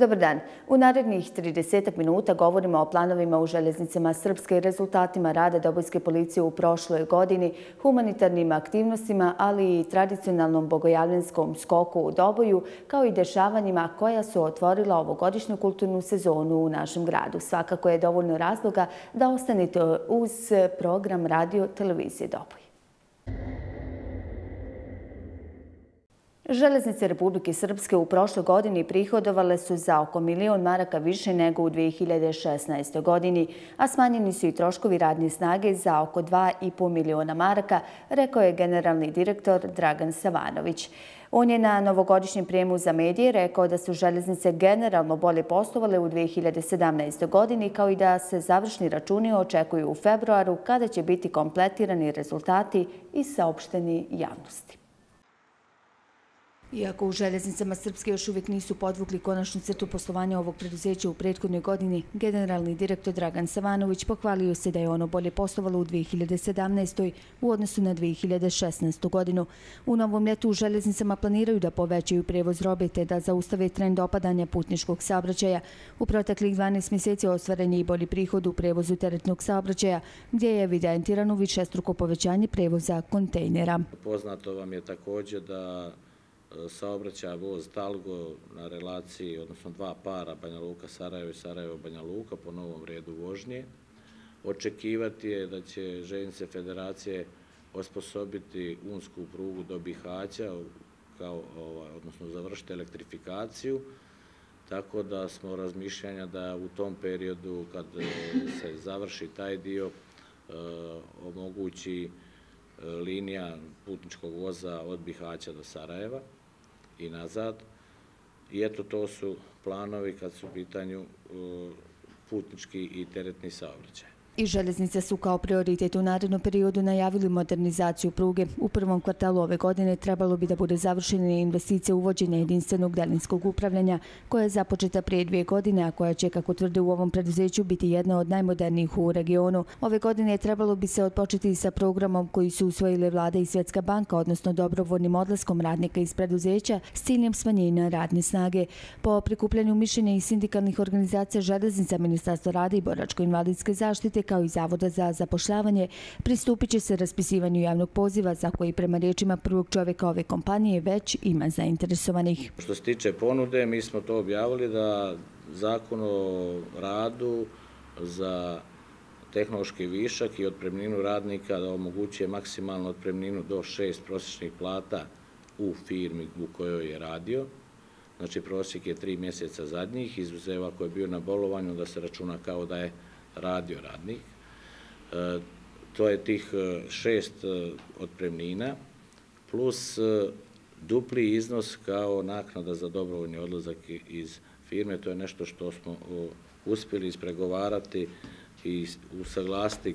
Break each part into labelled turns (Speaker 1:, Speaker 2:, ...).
Speaker 1: Dobar dan. U narednih 30 minuta govorimo o planovima u željeznicama Srpske i rezultatima rada Dobojske policije u prošloj godini, humanitarnim aktivnostima, ali i tradicionalnom bogojavljanskom skoku u Doboju, kao i dešavanjima koja su otvorila ovogodišnju kulturnu sezonu u našem gradu. Svakako je dovoljno razloga da ostanete uz program radio televizije Doboj. Železnice Republike Srpske u prošloj godini prihodovale su za oko 1.000.000 maraka više nego u 2016. godini, a smanjeni su i troškovi radne snage za oko 2,5 miliona maraka, rekao je generalni direktor Dragan Savanović. On je na novogodišnjem prijemu za medije rekao da su železnice generalno bolje poslovale u 2017. godini, kao i da se završni računi očekuju u februaru, kada će biti kompletirani rezultati i saopšteni javnosti. Iako u željeznicama Srpske još uvijek nisu podvukli konačnu crtu poslovanja ovog preduzeća u prethodnoj godini, generalni direktor Dragan Savanović pohvalio se da je ono bolje poslovalo u 2017. u odnosu na 2016. godinu. U novom ljetu u željeznicama planiraju da povećaju prevoz robe te da zaustave trend opadanja putničkog saobraćaja. U proteklih 12 mjeseci ostvaren je i bolji prihod u prevozu teretnog saobraćaja, gdje je evidentirano višestruko povećanje prevoza kontejnera.
Speaker 2: Poznato vam je također da saobraćaj voz Talgo na relaciji, odnosno dva para Banja Luka-Sarajevo i Sarajevo-Banja Luka po novom redu vožnje. Očekivati je da će željeznice federacije osposobiti unsku prugu do Bihaća, odnosno završiti elektrifikaciju, tako da smo razmišljanja da u tom periodu kad se završi taj dio omogući linija putničkog voza od Bihaća do Sarajeva i nazad. I eto, to su planovi kad su u pitanju putnički i teretni saobraćaj.
Speaker 1: I željeznice su kao prioritet u narednom periodu najavili modernizaciju pruge. U prvom kvartalu ove godine trebalo bi da bude završena investicija uvođenja jedinstvenog daljinskog upravljanja, koja je započeta prije 2 godine, a koja će, kako tvrde u ovom preduzeću, biti jedna od najmodernijih u regionu. Ove godine trebalo bi se odpočeti sa programom koji su usvojile Vlada i Svjetska banka, odnosno dobrovoljnim odlaskom radnika iz preduzeća s ciljem smanjenja radne snage. Po prikupljanju mišljenja i sindikalnih organizacija željeznica, Ministarstva rada i boračko-invalidske zaštite, kao i Zavoda za zapošljavanje, pristupit će se raspisivanju javnog poziva za koji prema riječima prvog čovjeka ove kompanije već ima zainteresovanih.
Speaker 2: Što se tiče ponude, mi smo to objavili da Zakon o radu za tehnološki višak i otpremninu radnika da omogućuje maksimalnu otpremninu do 6 prosječnih plata u firmi u kojoj je radio. Znači prosjek je 3 mjeseca zadnjih, izuzev ako je bio na bolovanju da se računa kao da je radio radnik. To je tih 6 otpremnina plus dupli iznos kao naknada za dobrovoljni odlazak iz firme. To je nešto što smo uspjeli ispregovarati i usaglasiti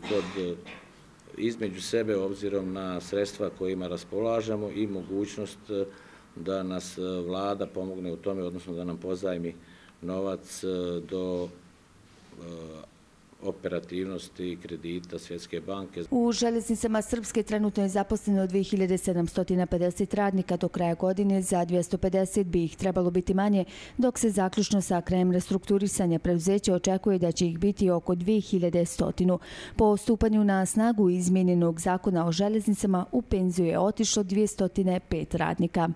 Speaker 2: između sebe obzirom na sredstva kojima raspolažemo i mogućnost da nas vlada pomogne u tome, odnosno da nam pozajmi novac do operativnosti kredita Svjetske banke.
Speaker 1: U željeznicama Srpske trenutno je zaposleno 2750 radnika. Do kraja godine za 250 bi ih trebalo biti manje, dok se zaključno sa krajem restrukturisanja preduzeća očekuje da će ih biti oko 2100. Po stupanju na snagu izmijenjenog zakona o željeznicama u penziju je otišlo 205 radnika.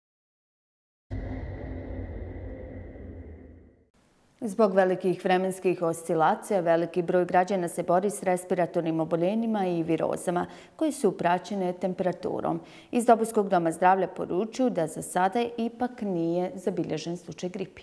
Speaker 1: Zbog velikih vremenskih oscilacija, veliki broj građana se bori s respiratornim oboljenjima i virozama koje su praćene temperaturom. Iz Dobojskog doma zdravlja poručuju da za sada ipak nije zabilježen slučaj gripi.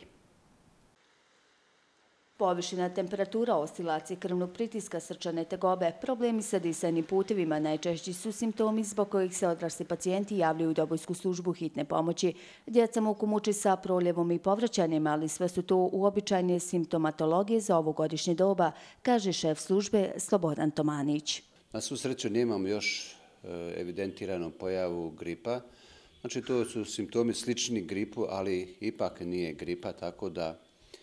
Speaker 1: Povišena temperatura, oscilacije krvnog pritiska, srčane tegobe, problemi sa disanim putevima najčešći su simptomi zbog kojih se odrasli pacijenti javljaju u Dobojsku službu hitne pomoći. Djeca muku muči sa proljevom i povraćanjem, ali sve su to uobičajene simptomatologije za ovogodišnje doba, kaže šef službe Slobodan Tomanić.
Speaker 3: Na svu sreću nemamo još evidentiranu pojavu gripa. Znači to su simptomi slični gripu, ali ipak nije gripa, tako da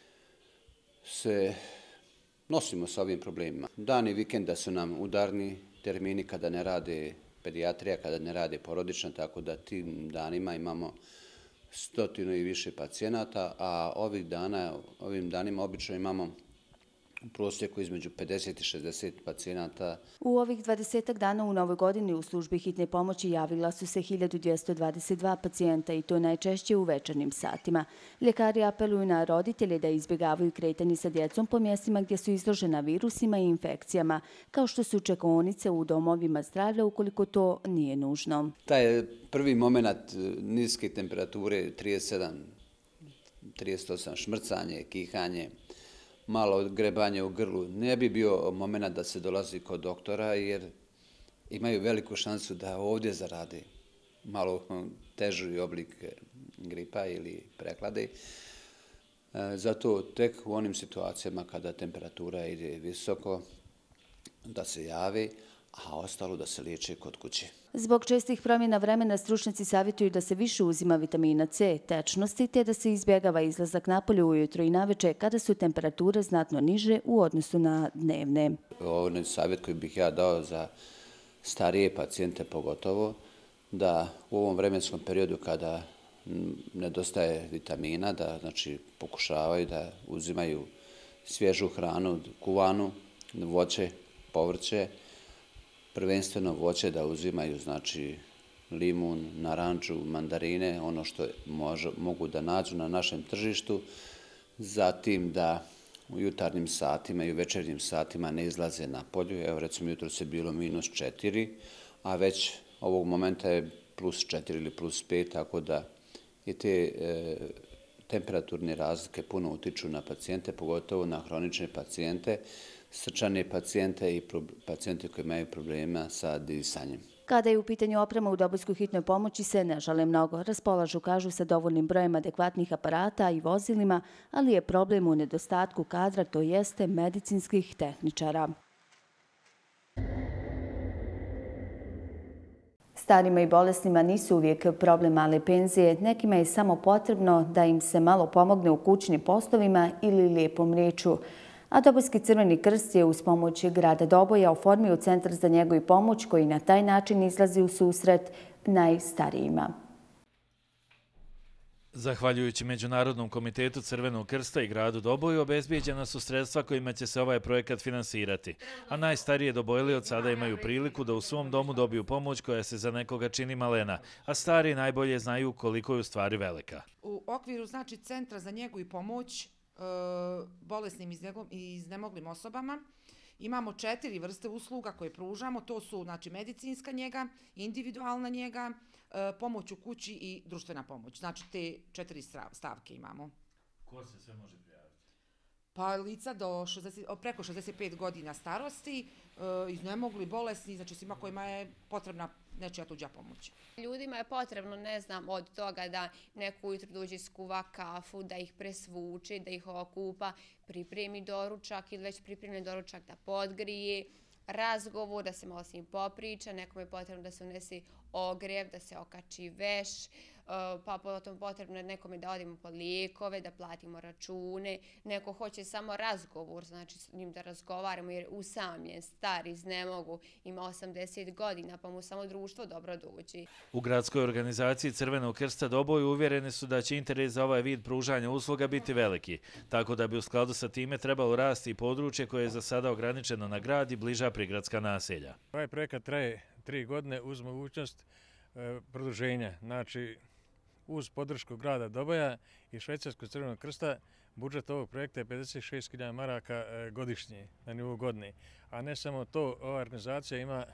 Speaker 3: se nosimo sa ovim problemima. Dani vikenda su nam udarni termini kada ne rade pedijatrija, kada ne rade porodična, tako da tim danima imamo 100 i više pacijenata, a ovim danima obično imamo u prosjeku između 50 i 60 pacijenata.
Speaker 1: U ovih 20 dana u Novoj godini u službi hitne pomoći javila su se 1222 pacijenta i to najčešće u večernjim satima. Ljekari apeluju na roditelje da izbjegavaju kretanje sa djecom po mjestima gdje su izložena virusima i infekcijama, kao što su čekaonice u domovima zdravlja ukoliko to nije nužno.
Speaker 3: Taj prvi moment niske temperature 37, 38, šmrcanje, kihanje, malo grebanje u grlu, ne bi bio moment da se dolazi kod doktora jer imaju veliku šansu da ovdje zarade malo teži oblik gripa ili prehlade. Zato tek u onim situacijama kada temperatura ide visoko da se javi, a ostalo da se liječe kod kuće.
Speaker 1: Zbog čestih promjena vremena stručnjaci savjetuju da se više uzima vitamina C, tečnosti, te da se izbjegava izlazak napolje ujutro i naveče kada su temperature znatno niže u odnosu na dnevne.
Speaker 3: Ovo je savjet koji bih ja dao za starije pacijente pogotovo, da u ovom vremenskom periodu kada nedostaje vitamina, da znači pokušavaju da uzimaju svježu hranu, kuvanu, voće, povrće, prvenstveno voće da uzimaju, znači limun, naranču, mandarine, ono što mogu da nađu na našem tržištu. Zatim da u jutarnjim satima i u večernjim satima ne izlaze na polju. Evo recimo jutro se bilo -4, a već ovog momenta je +4 ili +5, tako da i te temperaturne razlike puno utiču na pacijente, pogotovo na hronične pacijente, srčane pacijente i pacijente koji imaju problema sa disanjem.
Speaker 1: Kada je u pitanju oprema u Dobojskoj hitnoj pomoći se ne žale mnogo. Raspolažu, kažu, sa dovoljnim brojem adekvatnih aparata i vozilima, ali je problem u nedostatku kadra, to jeste medicinskih tehničara. Starima i bolesnima nisu uvijek problem male penzije, nekima je samo potrebno da im se malo pomogne u kućnim poslovima ili lijepom riječju. A Dobojski Crveni krst je uz pomoć grada Doboja oformio centar za njegu i pomoć koji na taj način izlazi u susret najstarijima.
Speaker 4: Zahvaljujući Međunarodnom komitetu Crvenog krsta i gradu Doboju obezbijeđena su sredstva kojima će se ovaj projekat finansirati, a najstarije Dobojli od sada imaju priliku da u svom domu dobiju pomoć koja se za nekoga čini malena, a stari najbolje znaju koliko je u stvari velika.
Speaker 5: U okviru znači centra za njegu i pomoć bolesnim i iznemoglim osobama imamo 4 vrste usluga koje pružamo. To su znači medicinska njega, individualna njega, pomoć u kući i društvena pomoć. Znači te 4 stavke imamo.
Speaker 4: Ko se sve može prijaviti?
Speaker 5: Pa lica preko 65 godina starosti, iznemogli, bolesni, znači svima kojima je potrebna nečija tuđa pomoć.
Speaker 6: Ljudima je potrebno, ne znam, od toga da neko ujutro dođe skuva kafu, da ih presvuče, da ih okupa, pripremi doručak ili već pripremljen doručak da podgrije, razgovor, da se malo s njim popriča, nekom je potrebno da se unese ogrev, da se okači veš, pa potom potrebno je nekome da odimo po lijekove, da platimo račune, neko hoće samo razgovor, znači s njim da razgovaramo jer usamljen, star, iznemogu, ima 80 godina, pa mu samo društvo dobro dođe.
Speaker 4: U gradskoj organizaciji Crvenog krsta Doboj uvjereni su da će interes za ovaj vid pružanja usluga biti veliki, tako da bi u skladu sa time trebalo rasti i područje koje je za sada ograničeno na grad i bliža prigradska naselja.
Speaker 7: Ovaj projekat traje 3 godine uz mogućnost produženja. Znači, uz podršku grada Doboja i Švajcarskog Crvenog krsta, budžet ovog projekta je 56.000 maraka godišnje na nivou godine. A ne samo to, ova organizacija ima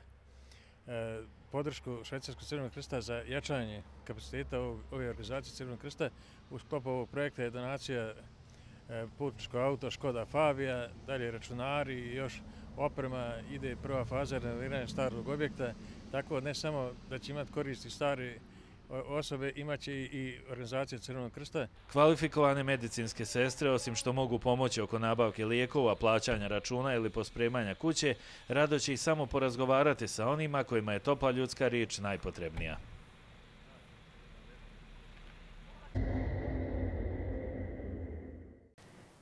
Speaker 7: podršku Švajcarskog Crvenog krsta za jačanje kapaciteta ove organizacije Crvenog krsta. U sklopu ovog projekta je donacija putničko auto Škoda Fabija, dalje računari i još oprema, ide prva faza renoviranja starog objekta, tako ne samo da će imati koristi stare osobe, imaće i organizacija Crvenog krsta.
Speaker 4: Kvalifikovane medicinske sestre, osim što mogu pomoći oko nabavke lijekova, plaćanja računa ili pospremanja kuće, rado će i samo porazgovarati sa onima kojima je topla ljudska riječ najpotrebnija.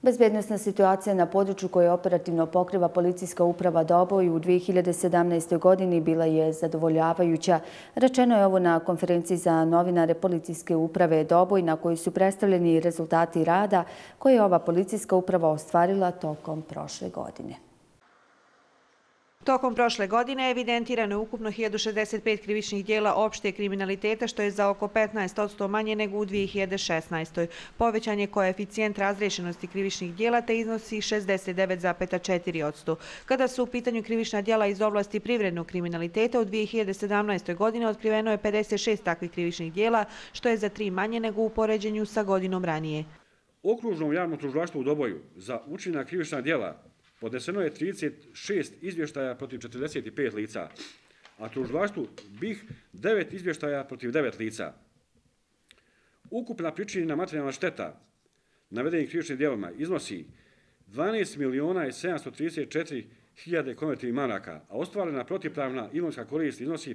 Speaker 1: Bezbjednosna situacija na području koje operativno pokriva policijska uprava Doboj u 2017. godini bila je zadovoljavajuća. Rečeno je ovo na konferenciji za novinare policijske uprave Doboj na kojoj su predstavljeni rezultati rada koje je ova policijska uprava ostvarila tokom prošle godine.
Speaker 8: Tokom prošle godine evidentirano je ukupno 1065 krivičnih dijela opšte kriminaliteta, što je za oko 15% manje nego u 2016. Povećan je koeficijent razriješenosti krivičnih dijela te iznosi 69,4%. Kada su u pitanju krivična dijela iz oblasti privrednog kriminaliteta, u 2017. godini otkriveno je 56 takvih krivičnih dijela, što je za 3 manje nego u poređenju sa godinom ranije.
Speaker 9: Okružnom javnom tužilaštvu u Doboju za učinak krivična dijela podneseno je 36 izvještaja protiv 45 lica, a tužilaštvu BiH 9 izvještaja protiv 9 lica. Ukupna pričinjena materijalna šteta navedenih krivičnim djelima iznosi 12.734.000 konvertivnih maraka, a ostvarena protivpravna imovinska korist iznosi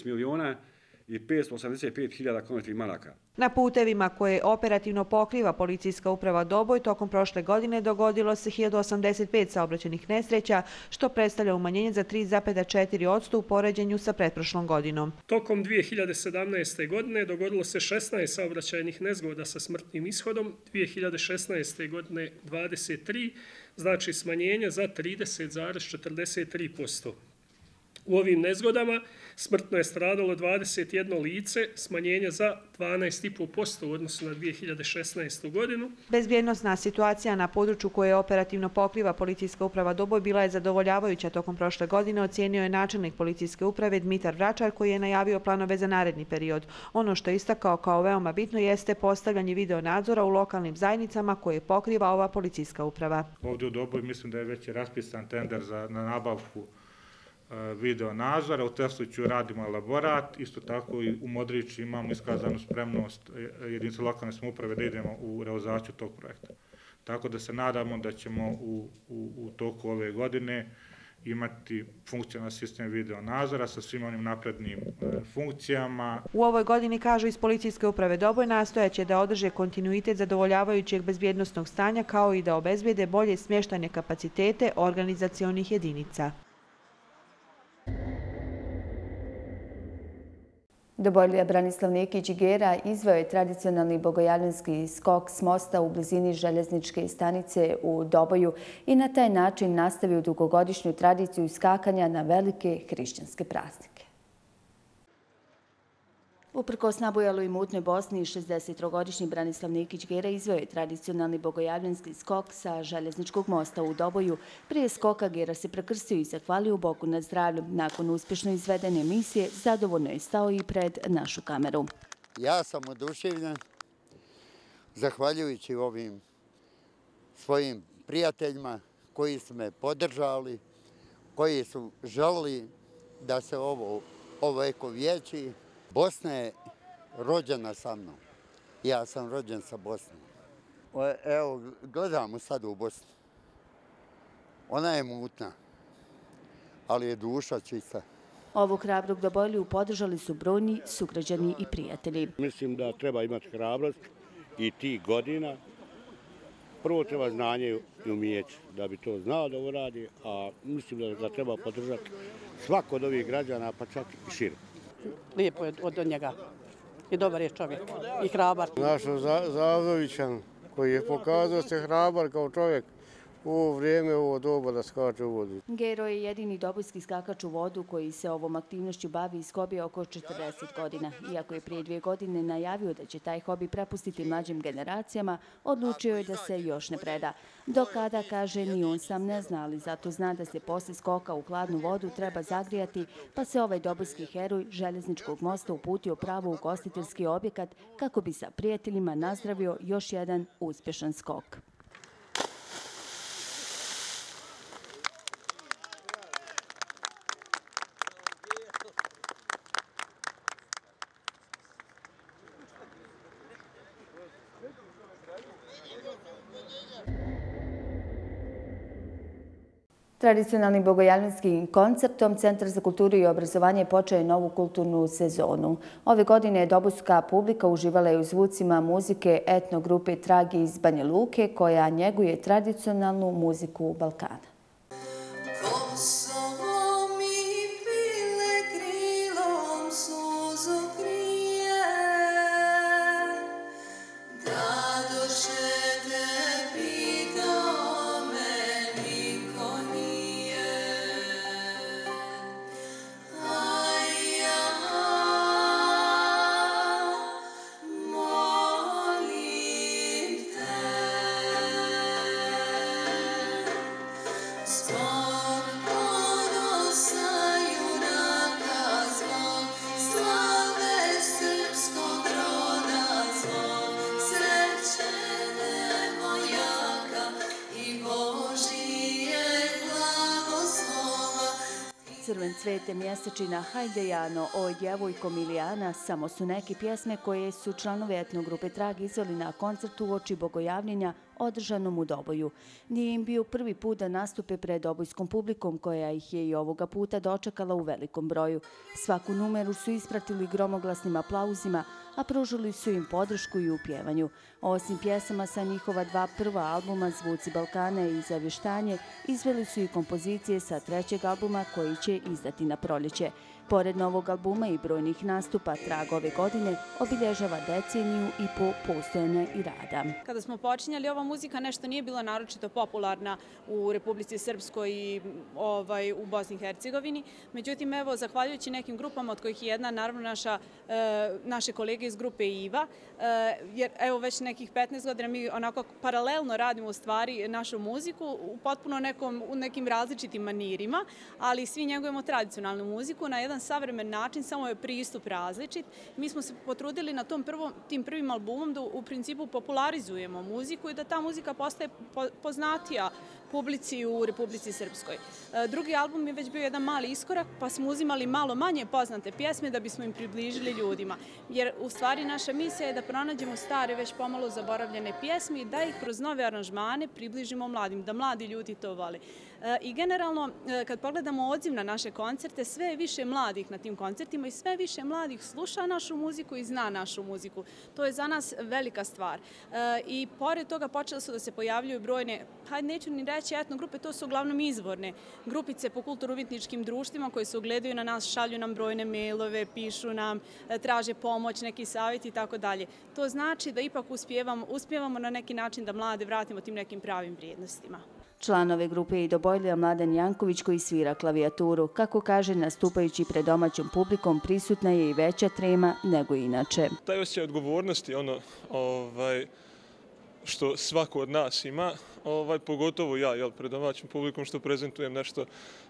Speaker 9: 15.585.000 konvertivnih maraka.
Speaker 8: Na putevima koje operativno pokriva policijska uprava Doboj tokom prošle godine dogodilo se 1085 saobraćajnih nesreća, što predstavlja umanjenje za 3,4% u poređenju sa pretprošlom godinom.
Speaker 10: Tokom 2017. godine dogodilo se 16 saobraćajnih nezgoda sa smrtnim ishodom, 2016. godine 23, znači smanjenje za 30,43%. U ovim nezgodama smrtno je stradalo 21 lice, smanjenje za 12,5% u odnosu na 2016. godinu.
Speaker 8: Bezbjednosna situacija na području koje operativno pokriva policijska uprava Doboj bila je zadovoljavajuća tokom prošle godine, ocijenio je načelnik policijske uprave Dmitar Vračar, koji je najavio planove za naredni period. Ono što je istakao kao veoma bitno jeste postavljanje video nadzora u lokalnim zajednicama koje pokriva ova policijska uprava.
Speaker 11: Ovdje u Doboj mislim da je već raspisan tender na nabavku video nadzora. U Tesliću radimo laborat, isto tako i u Modriću imamo iskazanu spremnost jedinice lokalne samouprave da idemo u realizaciju tog projekta. Tako da se nadamo da ćemo u toku ove godine imati funkcionalan sistem video nadzora sa svim onim naprednim funkcijama.
Speaker 8: U ovoj godini, kažu iz policijske uprave Doboj, nastojaće da održe kontinuitet zadovoljavajućeg bezbjednosnog stanja kao i da obezbijede bolje smještajne kapacitete organizacionih jedinica.
Speaker 1: Dobojlija Branislav Nekić Gera izveo je tradicionalni bogojavljanski skok s mosta u blizini željezničke stanice u Doboju i na taj način nastavio dugogodišnju tradiciju skakanja na velike hrišćanske praznike. Uprkos nabujaloj i mutnoj Bosni, 63-godišnji Branislav Nekić Gera izveo je tradicionalni bogojavljanski skok sa željezničkog mosta u Doboju. Prije skoka Gera se prekrstio i zahvalio Bogu na zdravlju. Nakon uspješno izvedene misije, zadovoljno je stao i pred našu kameru.
Speaker 12: Ja sam oduševljen, zahvaljujući ovim svojim prijateljima koji su me podržali, koji su želili da se ovo ovekovječi. Bosna je rođena sa mnom. Ja sam rođen sa Bosnom. Evo, gledamo sad u Bosnu. Ona je mutna, ali je duša čista.
Speaker 1: Ovu hrabrog Dobojliju podržali su brojni sugrađani i prijatelji.
Speaker 13: Mislim da treba imati hrabrost i tih godina. Prvo treba znanje i umijeće da bi to znao da ovo radi, a mislim da ga treba podržati svako od ovih građana, pa čak i šire.
Speaker 14: Lijepo je od njega i dobar je čovjek i hrabar.
Speaker 15: Naš Zavdovićan koji je pokazao se hrabar kao čovjek u ovo vrijeme, u ovo doba da skače u vodu.
Speaker 1: Gero je jedini dobojski skakač u vodu koji se ovom aktivnošću bavi i skobio oko 40 godina. Iako je prije 2 godine najavio da će taj hobi prepustiti mlađim generacijama, odlučio je da se još ne preda. Do kada, kaže, ni on sam ne zna, ali zato zna da se posle skoka u hladnu vodu treba zagrijati, pa se ovaj dobojski heroj željezničkog mosta uputio pravo u ugostiteljski objekat kako bi sa prijateljima nazdravio još jedan uspješan skok. Tradicionalnim bogojavljanskim koncertom Centar za kulturu i obrazovanje počeo je novu kulturnu sezonu. Ove godine dobojska publika uživala je u zvucima muzike etno grupe Tragi iz Banja Luke, koja njeguje tradicionalnu muziku Balkana. Crven cvete, mjesečina, hajde Jano, oj djevojko Milijana, samo su neke pjesme koje su članovi etno grupe Trag izveli na koncertu uoči bogojavljenja održanom u Doboju. Nije im bio prvi put da nastupe pred dobojskom publikom, koja ih je i ovoga puta dočekala u velikom broju. Svaku numeru su ispratili gromoglasnim aplauzima, a pružili su im podršku i u pjevanju. Osim pjesama sa njihova dva prva albuma Zvuci Balkana i Zavještanje, izveli su i kompozicije sa trećeg albuma koji će izdati na proljeće. Pored novog albuma i brojnih nastupa, Trag ove godine obilježava deceniju i po postojanja i rada.
Speaker 16: Kada smo počinjali, ova muzika nešto nije bila naročito popularna u Republici Srpskoj i u Bosni i Hercegovini. Međutim, evo, zahvaljujući nekim grupama, od kojih je jedna, naravno, naše kolege iz grupe IVA, jer evo već nekih 15 godina mi onako paralelno radimo u stvari našu muziku u potpuno nekim različitim manirima, ali svi njegujemo tradicionalnu muziku na jedan savremen način, samo je pristup različit. Mi smo se potrudili na tim prvim albumom da u principu popularizujemo muziku i da ta muzika postaje poznatija publici u Republici Srpskoj. Drugi album je već bio jedan mali iskorak, pa smo uzimali malo manje poznate pjesme da bismo im približili ljudima. Jer u stvari naša misija je da pronađemo stare, već pomalo zaboravljene pjesme i da ih kroz nove aranžmane približimo mladim, da mladi ljudi to vole. I generalno, kad pogledamo odziv na naše koncerte, sve je više mladih na tim koncertima i sve više mladih sluša našu muziku i zna našu muziku. To je za nas velika stvar. I pored toga počele su da se pojavljuju brojne, hajde neću ni reći etno grupe, to su uglavnom izvorne grupice po kulturno-umjetničkim društvima koje se ugledaju na nas, šalju nam brojne mailove, pišu nam, traže pomoć, neki savjet i tako dalje. To znači da ipak uspijevamo na neki način da mlade vratimo tim nekim pravim vrijednostima.
Speaker 1: Član ove grupe je i Dobojlija Mladen Janković koji svira klavijaturu. Kako kaže, nastupajući pred domaćom publikom prisutna je i veća trema nego inače.
Speaker 17: Taj osjećaj odgovornosti, što svako od nas ima, pogotovo ja, pred domaćom publikom što prezentujem nešto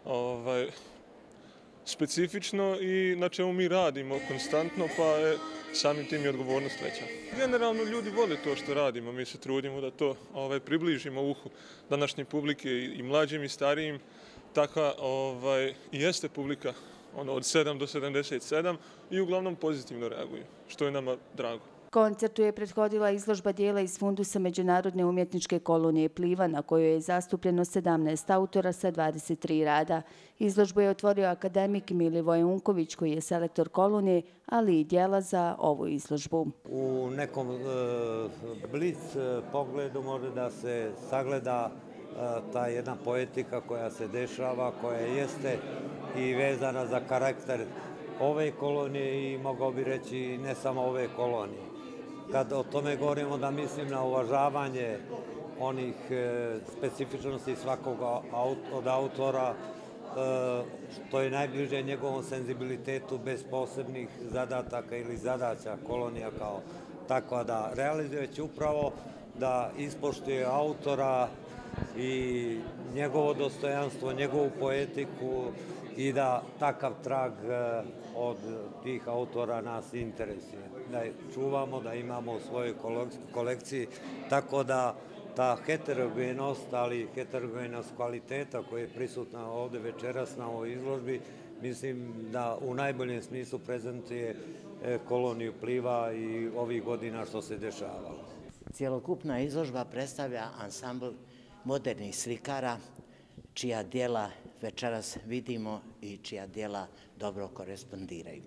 Speaker 17: specifično i na čemu mi radimo konstantno, pa je samim tim i odgovornost veća. Generalno ljudi vole to što radimo, mi se trudimo da to približimo uhu današnje publike i mlađim i starijim. Takva i jeste publika od 7 do 77 i uglavnom pozitivno reaguju, što je nama drago.
Speaker 1: Koncertu je prethodila izložba dijela iz fundusa Međunarodne umjetničke kolonije Pliva, na kojoj je zastupljeno 17 autora sa 23 rada. Izložbu je otvorio akademik Milivoje Unković, koji je selektor kolonije, ali i dijela za ovu izložbu.
Speaker 18: U nekom blic pogledu može da se sagleda ta jedna poetika koja se dešava, koja jeste i vezana za karakter ove kolonije i mogao bi reći ne samo ove kolonije. Kad o tome govorimo da mislim na uvažavanje onih specifičnosti svakog od autora, što je najbliže njegovom senzibilitetu bez posebnih zadataka ili zadaća kolonija kao takva, da realizujući upravo da ispoštuje autora i njegovo dostojanstvo, njegovu poetiku i da takav trag od tih autora nas interesuje. Da je čuvamo, da imamo u svojoj kolekciji, tako da ta heterogenost, ali heterogenost kvaliteta koja je prisutna ovde večeras na ovoj izložbi, mislim da u najboljem smislu prezentuje koloniju Pliva i ovih godina što se dešavalo.
Speaker 19: Cijelokupna izložba predstavlja ansambl modernih slikara čija djela večeras vidimo i čija djela dobro korespondiraju.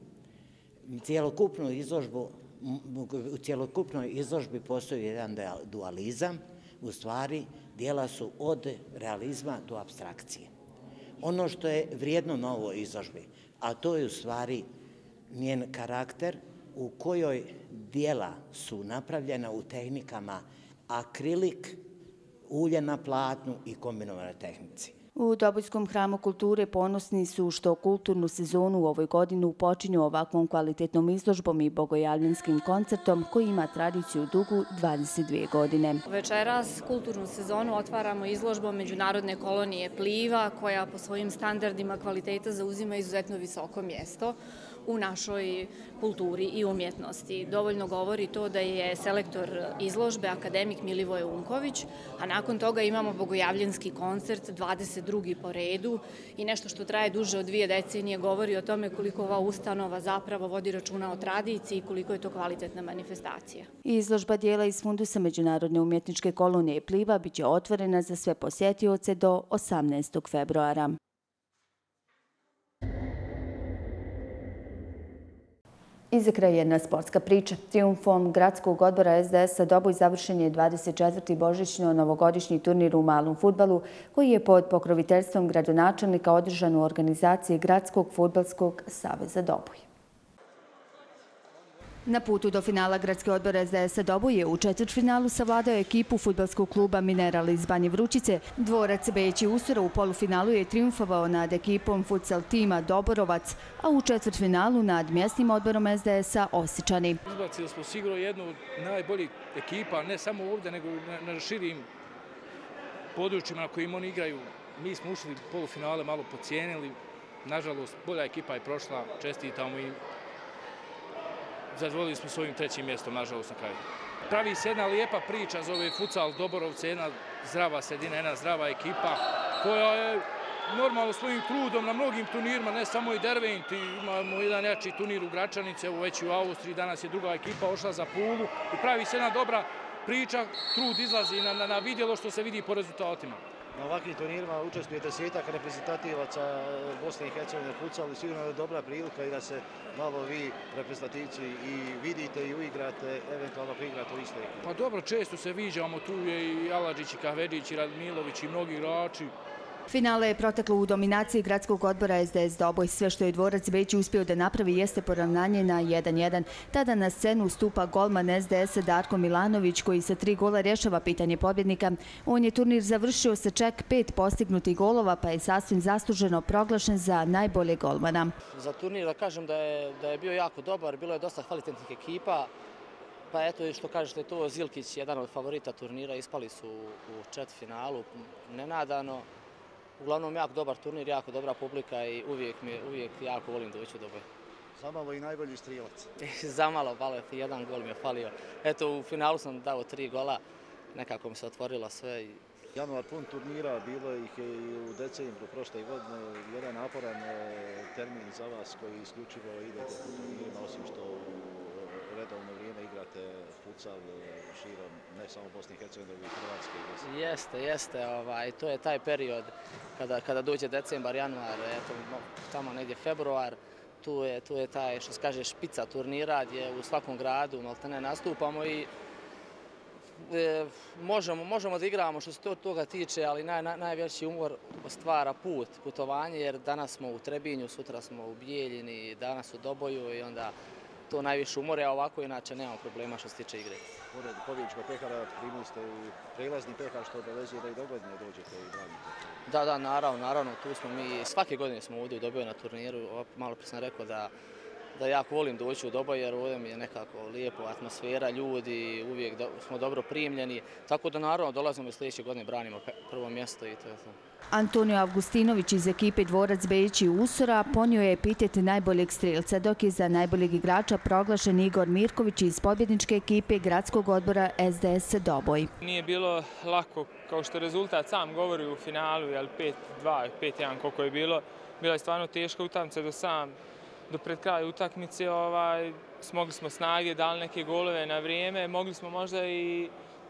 Speaker 19: U cjelokupnoj izložbi postoji jedan dualizam, u stvari djela su od realizma do apstrakcije. Ono što je vrijedno na ovoj izložbi, a to je u stvari njen karakter u kojoj djela su napravljena u tehnikama akrilik, ulje na platnu i kombinovanoj tehnici.
Speaker 1: U Dobojskom hramu kulture ponosni su što kulturnu sezonu u ovoj godini počinju ovakvom kvalitetnom izložbom i bogojavljanskim koncertom koji ima tradiciju dugu 22 godine.
Speaker 20: Večeras kulturnu sezonu otvaramo izložbom Međunarodne kolonije Pliva koja po svojim standardima kvaliteta zauzima izuzetno visoko mjesto u našoj kulturi i umjetnosti. Dovoljno govori to da je selektor izložbe akademik Milivoje Unković, a nakon toga imamo bogojavljanski koncert, 22. po redu i nešto što traje duže od 2 decenije govori o tome koliko ova ustanova zapravo vodi računa o tradiciji i koliko je to kvalitetna manifestacija.
Speaker 1: Izložba dijela iz fundusa Međunarodne umjetničke kolonije Pliva biće otvorena za sve posjetioce do 18. februara. I za kraj jedna sportska priča. Trijumfom gradskog odbora SDS-a Doboj završen je 24. božićno-novogodišnji turnir u malom fudbalu koji je pod pokroviteljstvom gradonačelnika održan u organizaciji Gradskog fudbalskog saveza Doboj. Na putu do finala Gradski odbor SDS-a Doboj je u četvrtfinalu savladao ekipu fudbalskog kluba Mineral iz Banje Vrućice. Dvorac Beći Usora u polufinalu je trijumfovao nad ekipom futsal tima Doborovac, a u četvrtfinalu nad mjesnim odborom SDS-a Osičani.
Speaker 21: Izbacili smo sigurno jednu od najboljih ekipa, ne samo ovdje, nego na širim područjima na kojim oni igraju. Mi smo ušli u polufinale, malo pocijenili. Nažalost, bolja ekipa je prošla, čestitamo i zadovoljili smo s ovim 3. mjestom, nažalost, na kraju. Pravi se jedna lijepa priča, zove futsal Doborovce, jedna zdrava sredina, jedna zdrava ekipa koja je normalno svojim trudom na mnogim turnirima, ne samo i Dervent, imamo jedan jači turnir u Gračanici, evo već i u Austriji, danas je druga ekipa ošla za Pulu i pravi se jedna dobra priča, trud izlazi na vidjelo što se vidi po rezultatima.
Speaker 22: Na ovakvim turnirima učestvuje 10-ak reprezentativaca Bosne i Hercegovine futsal i sigurno je dobra prilika i da se malo vi reprezentativci i vidite i uigrate, eventualno priigrate u iste ekipe.
Speaker 21: Pa dobro, često se viđamo, tu je i Aladžić, i Kahvedić, i Radmilović i mnogi igrači.
Speaker 1: Finale je proteklo u dominaciji gradskog odbora SDS Doboj. Sve što je dvorac Beći uspio da napravi jeste poravnanje na 1:1. Tada na scenu stupa golman SDS-a Darko Milanović koji sa 3 gola rješava pitanje pobjednika. On je turnir završio sa čak 5 postignutih golova pa je sasvim zasluženo proglašen za najbolje golmana.
Speaker 23: Za turnir da kažem da je bio jako dobar, bilo je dosta kvalitetnih ekipa. Pa eto što kažete to, Zilkić, jedan od favorita turnira, ispali su u četvrtfinalu nenadano. Uglavnom, jako dobar turnir, jako dobra publika i uvijek jako volim doći u Doboj.
Speaker 22: Zamalo i najbolji strilac.
Speaker 23: Zamalo, jedan gol mi je falio. Eto, u finalu sam dao 3 gola, nekako mi se otvorilo sve.
Speaker 22: Januar pun turnira, bilo ih je i u decembru prošle godine. Jedan naporan termin za vas koji isključivo idete po turnirima, osim što u redovno vrijeme igrate futsal širom, ne samo Bosne i Hercegovine, nego i Hrvatske.
Speaker 23: Jeste. To je taj period kada dođe decembar, januar, tamo negdje februar, tu je taj, što se kaže, špica turnira gdje u svakom gradu maltene nastupamo i možemo da igramo što se toga tiče, ali najveći umor stvara putovanje, jer danas smo u Trebinju, sutra smo u Bijeljini, danas u Doboju i onda to najviše umore, a ovako inače nemamo problema što se tiče igre.
Speaker 22: Pored pobjedničkog pehara primili ste i prelazni pehar što obavezuje da i dogodine dođete i branite.
Speaker 23: Da, naravno, tu smo mi, svake godine smo ovdje u Doboju na turniru, malo prije sam rekao da jako volim doći u Doboj jer ovdje mi je nekako lijepo atmosfera, ljudi, uvijek smo dobro primljeni, tako da naravno dolazimo i sljedeće godine branimo prvo mjesto i to je to.
Speaker 1: Antonio Avgustinović iz ekipe Dvorac Beći Usora ponio je epitet najboljeg strelca, dok je za najboljeg igrača proglašen Igor Mirković iz pobjedničke ekipe gradskog odbora SDS Doboj.
Speaker 24: Nije bilo lako, kao što rezultat sam govori u finalu, 5-2, 5-1 koliko je bilo. Bila je stvarno teška utakmica do pred kraja utakmice. Smogli smo snage, dali neke golove na vrijeme, mogli smo možda i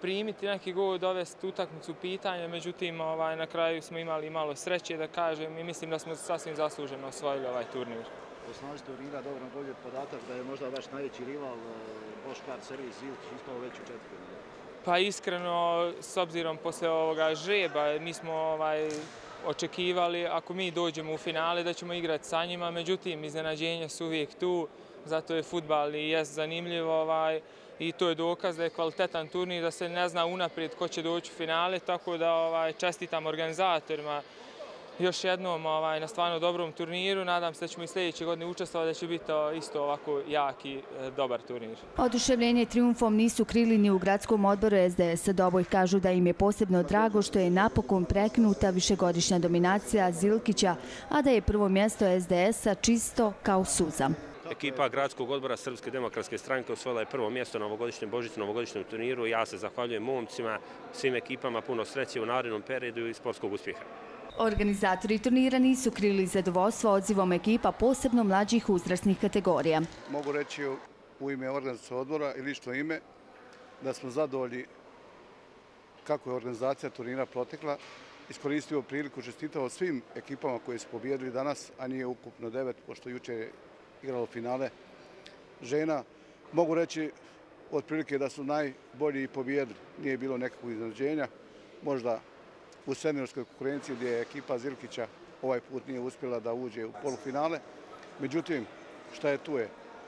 Speaker 24: primiti neki gol, dovesti utakmicu u pitanje, međutim na kraju smo imali malo sreće da kažem i mislim da smo sasvim zasluženo osvojili ovaj turnir.
Speaker 22: Po snazi turnira dobro bolje podatak da je možda vaš najveći rival Boškar Servis Zilkić ispao već u četvrtfinalu.
Speaker 24: Pa iskreno, s obzirom posle ovoga žreba, mi smo očekivali ako mi dođemo u finale da ćemo igrati sa njima, međutim iznenađenja su uvijek tu, zato je fudbal i jest zanimljiv i to je dokaz da je kvalitetan turnir, da se ne zna unaprijed ko će doći u finale, tako da čestitam organizatorima još jednom na stvarno dobrom turniru. Nadam se da ćemo i sljedeće godine učestvovati, da će biti isto ovako jak i dobar turnir.
Speaker 1: Oduševljenje triumfom nisu krili ni u gradskom odboru SDS-a. Doboj kažu da im je posebno drago što je napokon prekinuta višegodišnja dominacija Zilkića, a da je prvo mjesto SDS-a čisto kao suza.
Speaker 2: Ekipa gradskog odbora Srpske demokratske stranke osvojila je prvo mjesto na ovogodišnjem božićnom turniru. Ja se zahvaljujem momcima, svim ekipama, puno sreće u narednom periodu i sportskog uspjeha.
Speaker 1: Organizatori turnira nisu krili zadovoljstvo odzivom ekipa, posebno mlađih uzrasnih kategorija.
Speaker 3: Mogu reći u ime organizacijskog odbora i lično ime da smo zadovoljni kako je organizacija turnira protekla. Iskoristio priliku, čestitao svim ekipama koje su pobijedili danas, a nije ukupno 9, pošto jučer je igralo finale žena. Mogu reći otprilike da su najbolji i pobijedili. Nije bilo nekakvog iznenađenja. Možda u seniorskoj konkurenciji gdje je ekipa Zilkića ovaj put nije uspjela da uđe u polufinale. Međutim, šta je tu je?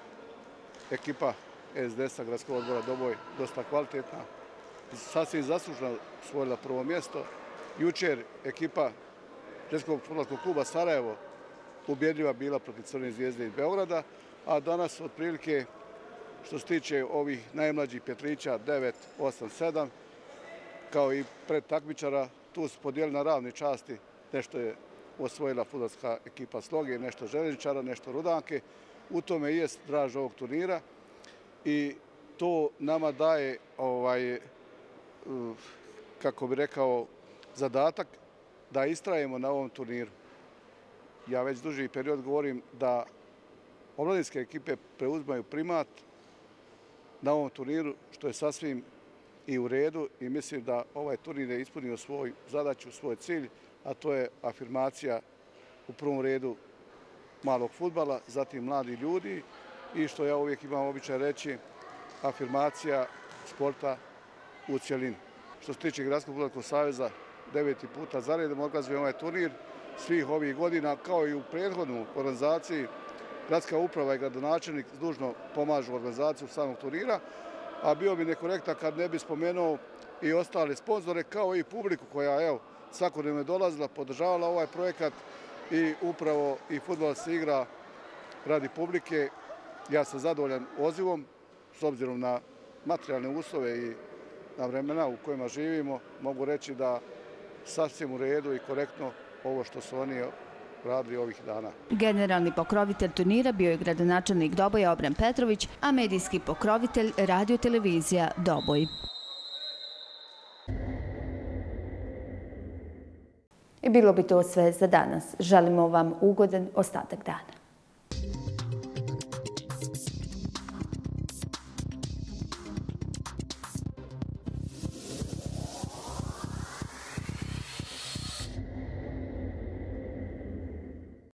Speaker 3: Ekipa SDS-a gradskog odbora Doboj dosta kvalitetna. Sasvim zaslužno osvojila prvo mjesto. Jučer ekipa Ženskog fudbalskog kluba Sarajevo ubjedljiva bila protiv Crvene zvijezde iz Beograda, a danas otprilike što se tiče ovih najmlađih Petrića 9, 8, 7, kao i pred takmičara, tu su podijelili na ravni časti. Nešto je osvojila fudbalska ekipa Sloge, nešto Željezničara, nešto Rudanke. U tome i jest draž ovog turnira i to nama daje, kako bi rekao, zadatak da istrajemo na ovom turniru. Ja već duži period govorim da omladinske ekipe preuzimaju primat na ovom turniru, što je sasvim i u redu i mislim da ovaj turnir je ispunio svoju zadaću, svoj cilj, a to je afirmacija u prvom redu malog fudbala, zatim mladi ljudi i što ja uvijek imam običaj reći, afirmacija sporta u cjelini. Što se tiče Gradskog fudbalskog saveza, 9. puta za redom organizujemo ovaj turnir svih ovih godina, kao i u prethodnoj organizaciji. Gradska uprava i gradonačelnik dužno pomažu organizaciju samog turnira, a bio bi nekorektan kad ne bi spomenuo i ostale sponzore, kao i publiku koja svakodnevno je dolazila, podržavala ovaj projekat i upravo i fudbal se igra radi publike. Ja sam zadovoljan odzivom, s obzirom na materijalne uslove i na vremena u kojima živimo. Mogu reći da sasvim u redu i korektno ovo što su oni radili ovih dana.
Speaker 1: Generalni pokrovitelj turnira bio je gradonačelnik Doboja Obren Petrović, a medijski pokrovitelj Radio-televizija Doboj. I bilo bi to sve za danas. Želimo vam ugodan ostatak dana.